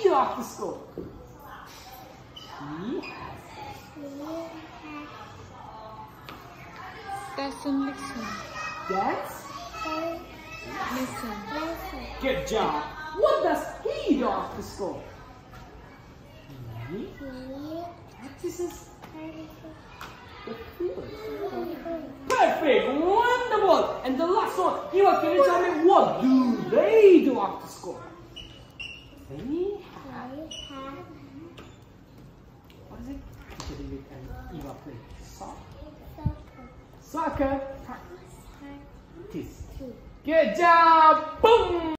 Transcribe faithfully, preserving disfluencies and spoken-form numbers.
do after school? He has. Listen, listen. Yes? Listen. Good job. What does he do after school? He practices the field. Perfect. Wonderful. And the last one. Eva, can you tell me what do they do after school? They have. What is it? Teacher and Eva play soccer. Soccer. Practice. Good job. Boom.